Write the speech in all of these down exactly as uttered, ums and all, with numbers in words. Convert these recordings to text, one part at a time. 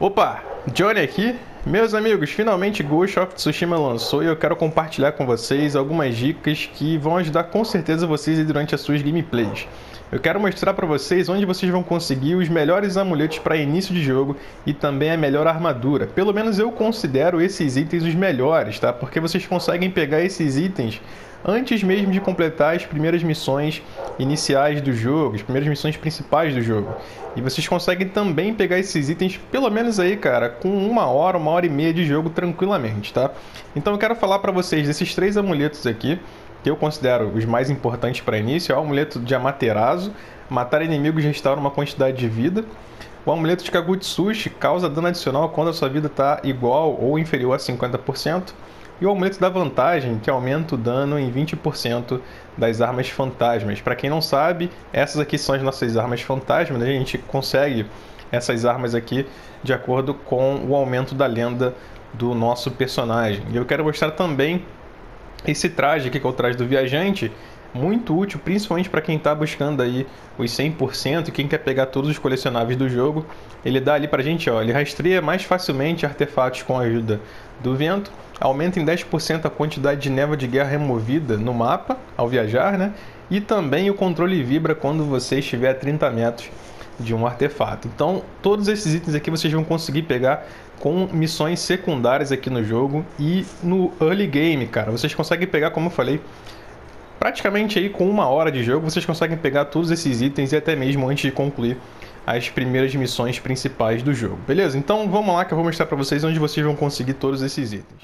Opa, Johnny aqui. Meus amigos, finalmente Ghost of Tsushima lançou e eu quero compartilhar com vocês algumas dicas que vão ajudar com certeza vocês durante as suas gameplays. Eu quero mostrar para vocês onde vocês vão conseguir os melhores amuletos para início de jogo e também a melhor armadura. Pelo menos eu considero esses itens os melhores, tá? Porque vocês conseguem pegar esses itens antes mesmo de completar as primeiras missões iniciais do jogo, as primeiras missões principais do jogo. E vocês conseguem também pegar esses itens, pelo menos aí, cara, com uma hora, uma hora e meia de jogo tranquilamente, tá? Então eu quero falar para vocês desses três amuletos aqui, que eu considero os mais importantes para início. É o amuleto de Amaterasu, matar inimigos restaura uma quantidade de vida. O amuleto de Kagutsuchi causa dano adicional quando a sua vida está igual ou inferior a cinquenta por cento. E o amuleto da vantagem, que aumenta o dano em vinte por cento das armas fantasmas. Para quem não sabe, essas aqui são as nossas armas fantasmas, né? A gente consegue essas armas aqui de acordo com o aumento da lenda do nosso personagem. E eu quero mostrar também esse traje aqui, que é o traje do viajante, muito útil, principalmente para quem está buscando aí os cem por cento e quem quer pegar todos os colecionáveis do jogo. Ele dá ali pra gente, ó, ele rastreia mais facilmente artefatos com a ajuda do vento, aumenta em dez por cento a quantidade de névoa de guerra removida no mapa ao viajar, né? E também o controle vibra quando você estiver a trinta metros de um artefato. Então, todos esses itens aqui vocês vão conseguir pegar com missões secundárias aqui no jogo e no early game, cara. Vocês conseguem pegar, como eu falei, praticamente aí com uma hora de jogo, vocês conseguem pegar todos esses itens e até mesmo antes de concluir as primeiras missões principais do jogo, beleza? Então vamos lá que eu vou mostrar para vocês onde vocês vão conseguir todos esses itens.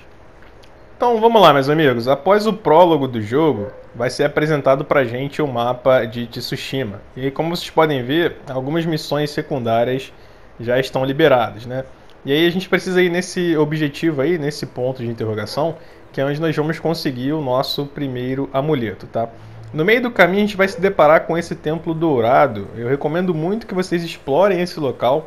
Então vamos lá, meus amigos. Após o prólogo do jogo, vai ser apresentado pra gente o mapa de Tsushima. E aí, como vocês podem ver, algumas missões secundárias já estão liberadas, né? E aí a gente precisa ir nesse objetivo aí, nesse ponto de interrogação, que é onde nós vamos conseguir o nosso primeiro amuleto, tá? No meio do caminho a gente vai se deparar com esse templo dourado. Eu recomendo muito que vocês explorem esse local,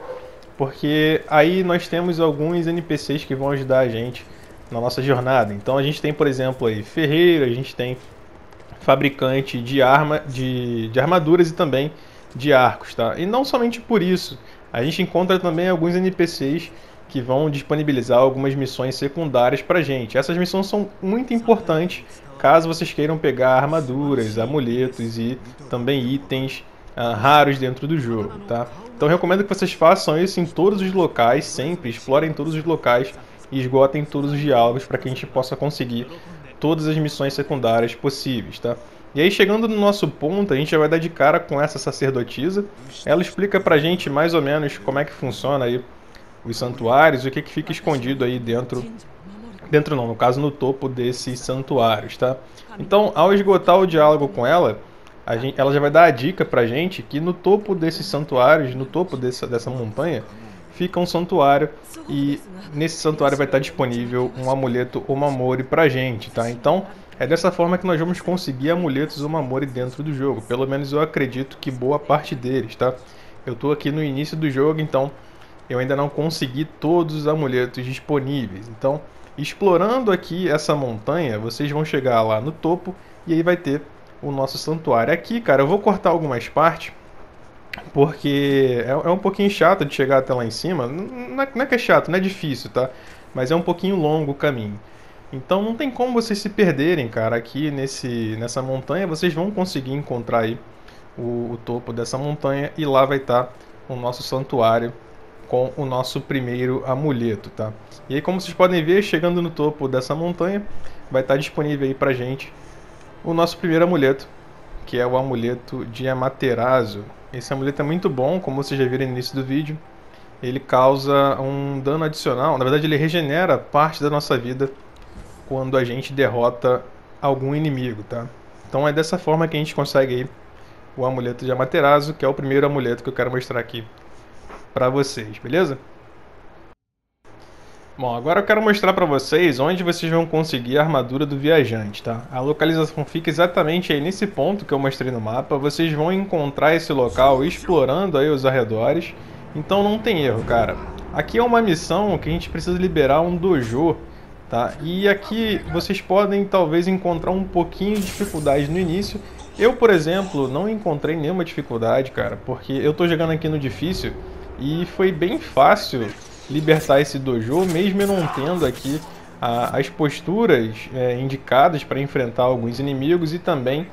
porque aí nós temos alguns N P Cs que vão ajudar a gente na nossa jornada. Então a gente tem, por exemplo, aí ferreiro, a gente tem fabricante de, arma, de, de armaduras e também de arcos, tá? E não somente por isso, a gente encontra também alguns N P Cs que vão disponibilizar algumas missões secundárias pra gente. Essas missões são muito importantes caso vocês queiram pegar armaduras, amuletos e também itens uh, raros dentro do jogo, tá? Então eu recomendo que vocês façam isso em todos os locais, sempre explorem todos os locais e esgotem todos os diálogos para que a gente possa conseguir todas as missões secundárias possíveis, tá? E aí, chegando no nosso ponto, a gente já vai dar de cara com essa sacerdotisa. Ela explica pra gente mais ou menos como é que funciona aí os santuários e o que, que fica escondido aí dentro, dentro não, no caso no topo desses santuários, tá? Então, ao esgotar o diálogo com ela, a gente, ela já vai dar a dica pra gente que no topo desses santuários, no topo dessa, dessa montanha, fica um santuário e nesse santuário vai estar disponível um amuleto Omamori pra gente, tá? Então, é dessa forma que nós vamos conseguir amuletos Omamori dentro do jogo. Pelo menos eu acredito que boa parte deles, tá? Eu tô aqui no início do jogo, então eu ainda não consegui todos os amuletos disponíveis. Então, explorando aqui essa montanha, vocês vão chegar lá no topo e aí vai ter o nosso santuário. Aqui, cara, eu vou cortar algumas partes, porque é, é um pouquinho chato de chegar até lá em cima. Não é, não é que é chato, não é difícil, tá? Mas é um pouquinho longo o caminho. Então não tem como vocês se perderem, cara, aqui nesse, nessa montanha. Vocês vão conseguir encontrar aí o, o topo dessa montanha e lá vai estar o nosso santuário com o nosso primeiro amuleto, tá? E aí, como vocês podem ver, chegando no topo dessa montanha, vai estar disponível aí pra gente o nosso primeiro amuleto, que é o amuleto de Amaterasu. Esse amuleto é muito bom, como vocês já viram no início do vídeo. Ele causa um dano adicional, na verdade ele regenera parte da nossa vida quando a gente derrota algum inimigo, tá? Então é dessa forma que a gente consegue aí o amuleto de Amaterasu, que é o primeiro amuleto que eu quero mostrar aqui pra vocês, beleza? Bom, agora eu quero mostrar pra vocês onde vocês vão conseguir a armadura do viajante, tá? A localização fica exatamente aí nesse ponto que eu mostrei no mapa. Vocês vão encontrar esse local explorando aí os arredores, então não tem erro, cara. Aqui é uma missão que a gente precisa liberar um dojo, tá? E aqui vocês podem talvez encontrar um pouquinho de dificuldade no início. Eu, por exemplo, não encontrei nenhuma dificuldade, cara, porque eu tô jogando aqui no difícil e foi bem fácil libertar esse dojo, mesmo eu não tendo aqui a, as posturas é, indicadas para enfrentar alguns inimigos e também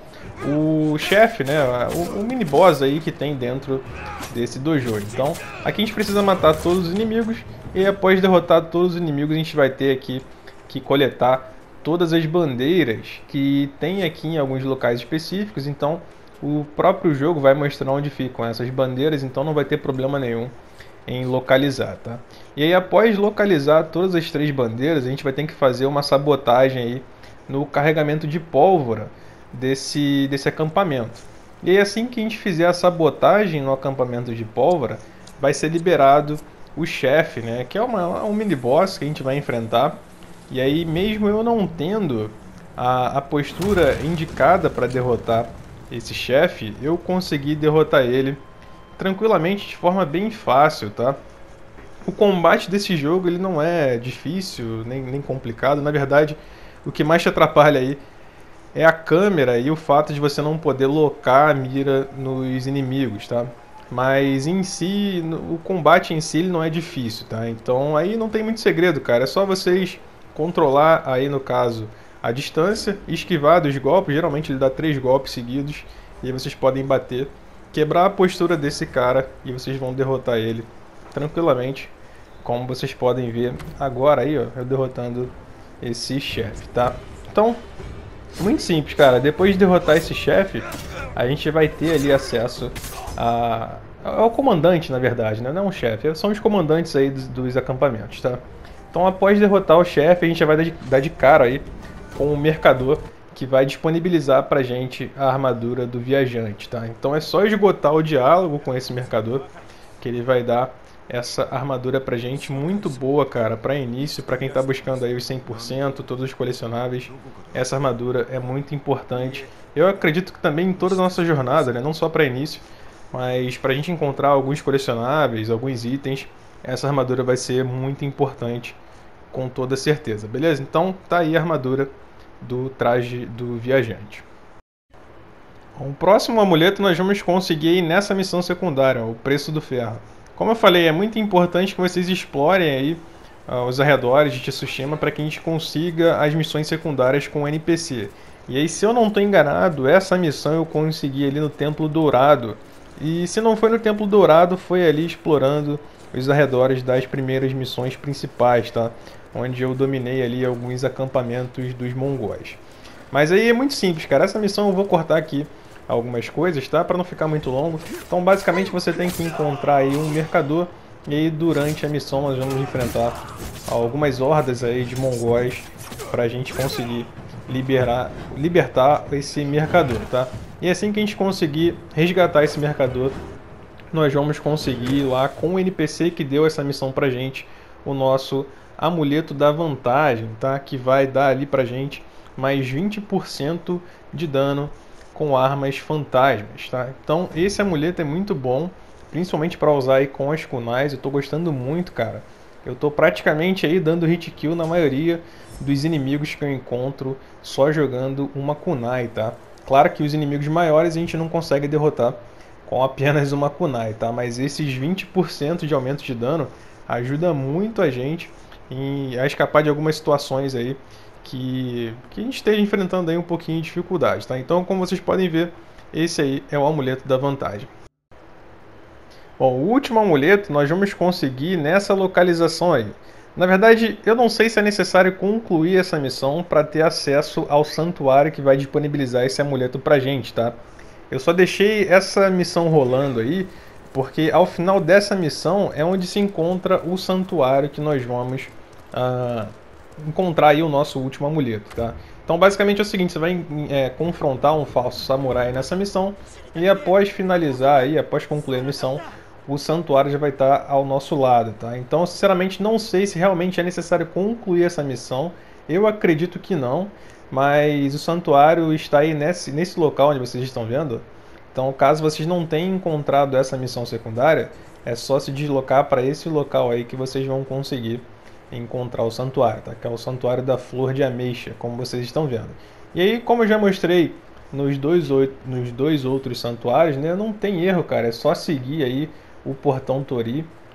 o chefe, né, o, o mini boss aí que tem dentro desse dojo. Então aqui a gente precisa matar todos os inimigos e após derrotar todos os inimigos a gente vai ter aqui que coletar todas as bandeiras que tem aqui em alguns locais específicos. Então o próprio jogo vai mostrar onde ficam essas bandeiras, então não vai ter problema nenhum em localizar, tá? E aí após localizar todas as três bandeiras, a gente vai ter que fazer uma sabotagem aí no carregamento de pólvora desse, desse acampamento. E aí assim que a gente fizer a sabotagem no acampamento de pólvora, vai ser liberado o chefe, né? Que é uma, um mini boss que a gente vai enfrentar. E aí mesmo eu não tendo a, a postura indicada para derrotar esse chefe, eu consegui derrotar ele tranquilamente, de forma bem fácil, tá? O combate desse jogo ele não é difícil, nem, nem complicado. Na verdade, o que mais te atrapalha aí é a câmera e o fato de você não poder locar a mira nos inimigos, tá? Mas em si, o combate em si ele não é difícil, tá? Então aí não tem muito segredo, cara. É só vocês controlar aí, no caso, a distância, esquivar dos golpes. Geralmente ele dá três golpes seguidos e aí vocês podem bater, quebrar a postura desse cara e vocês vão derrotar ele tranquilamente, como vocês podem ver agora aí, ó, eu derrotando esse chefe, tá? Então, muito simples, cara. Depois de derrotar esse chefe, a gente vai ter ali acesso a, ao comandante, na verdade, né? Não um chefe, são os comandantes aí dos, dos acampamentos, tá? Então, após derrotar o chefe, a gente vai dar de, dar de cara aí com o mercador, que vai disponibilizar pra gente a armadura do viajante, tá? Então é só esgotar o diálogo com esse mercador que ele vai dar essa armadura pra gente, muito boa, cara, para início, para quem tá buscando aí os cem por cento, todos os colecionáveis. Essa armadura é muito importante. Eu acredito que também em toda a nossa jornada, né, não só para início, mas pra gente encontrar alguns colecionáveis, alguns itens, essa armadura vai ser muito importante, com toda certeza, beleza? Então tá aí a armadura do traje do viajante. O próximo amuleto nós vamos conseguir nessa missão secundária, o preço do ferro. Como eu falei, é muito importante que vocês explorem aí uh, os arredores de Tsushima para que a gente consiga as missões secundárias com o N P C. E aí, se eu não estou enganado, essa missão eu consegui ali no Templo Dourado. E se não foi no Templo Dourado, foi ali explorando os arredores das primeiras missões principais, tá? Onde eu dominei ali alguns acampamentos dos mongóis. Mas aí é muito simples, cara. Essa missão eu vou cortar aqui algumas coisas, tá? Para não ficar muito longo. Então, basicamente, você tem que encontrar aí um mercador. E aí, durante a missão, nós vamos enfrentar algumas hordas aí de mongóis para a gente conseguir liberar, libertar esse mercador, tá? E assim que a gente conseguir resgatar esse mercador, nós vamos conseguir lá com o N P C que deu essa missão pra gente, o nosso amuleto da vantagem, tá? Que vai dar ali pra gente mais vinte por cento de dano com armas fantasmas, tá? Então esse amuleto é muito bom, principalmente para usar aí com as kunais. Eu tô gostando muito, cara. Eu tô praticamente aí dando hit kill na maioria dos inimigos que eu encontro só jogando uma kunai, tá? Claro que os inimigos maiores a gente não consegue derrotar com apenas uma kunai, tá? Mas esses vinte por cento de aumento de dano ajuda muito a gente em, a escapar de algumas situações aí que, que a gente esteja enfrentando aí um pouquinho de dificuldade, tá? Então, como vocês podem ver, esse aí é o amuleto da vantagem. Bom, o último amuleto nós vamos conseguir nessa localização aí. Na verdade, eu não sei se é necessário concluir essa missão para ter acesso ao santuário que vai disponibilizar esse amuleto pra gente, tá? Eu só deixei essa missão rolando aí, porque ao final dessa missão é onde se encontra o santuário que nós vamos ah, encontrar aí o nosso último amuleto, tá? Então basicamente é o seguinte, você vai é, confrontar um falso samurai nessa missão e após finalizar aí, após concluir a missão, o santuário já vai estar ao nosso lado, tá? Então sinceramente não sei se realmente é necessário concluir essa missão, eu acredito que não. Mas o santuário está aí nesse, nesse local onde vocês estão vendo. Então, caso vocês não tenham encontrado essa missão secundária, é só se deslocar para esse local aí que vocês vão conseguir encontrar o santuário, tá? Que é o santuário da flor de ameixa, como vocês estão vendo. E aí, como eu já mostrei nos dois, nos dois outros santuários, né, não tem erro, cara. É só seguir aí o portão Tori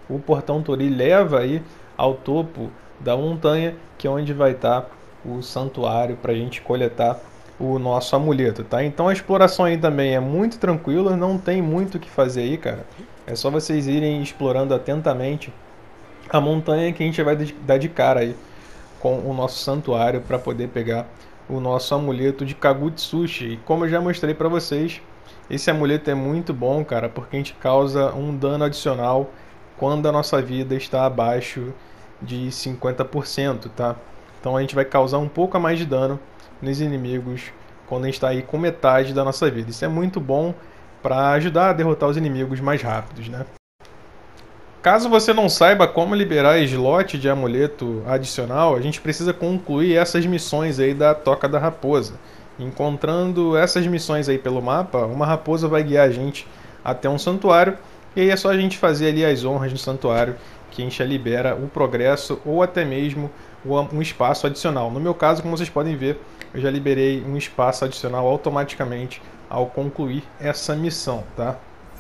o portão Tori leva aí ao topo da montanha, que é onde vai estar o santuário para a gente coletar o nosso amuleto, tá? Então a exploração aí também é muito tranquila, não tem muito o que fazer aí, cara. É só vocês irem explorando atentamente a montanha que a gente vai dar de cara aí com o nosso santuário para poder pegar o nosso amuleto de Kagutsuchi. E como eu já mostrei para vocês, esse amuleto é muito bom, cara, porque a gente causa um dano adicional quando a nossa vida está abaixo de cinquenta por cento, tá? Então a gente vai causar um pouco a mais de dano nos inimigos quando a gente está aí com metade da nossa vida. Isso é muito bom para ajudar a derrotar os inimigos mais rápidos, né? Caso você não saiba como liberar slot de amuleto adicional, a gente precisa concluir essas missões aí da Toca da Raposa. Encontrando essas missões aí pelo mapa, uma raposa vai guiar a gente até um santuário, e aí é só a gente fazer ali as honras no santuário que a gente já libera o progresso ou até mesmo um espaço adicional. No meu caso, como vocês podem ver, eu já liberei um espaço adicional automaticamente ao concluir essa missão, tá?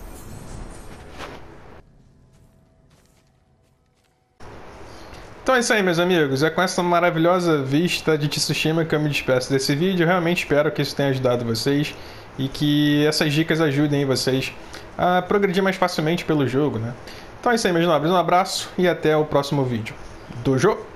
Então é isso aí, meus amigos. É com essa maravilhosa vista de Tsushima que eu me despeço desse vídeo. Eu realmente espero que isso tenha ajudado vocês e que essas dicas ajudem vocês a progredir mais facilmente pelo jogo, né? Então é isso aí, meus nobres. Um abraço e até o próximo vídeo. Dojo!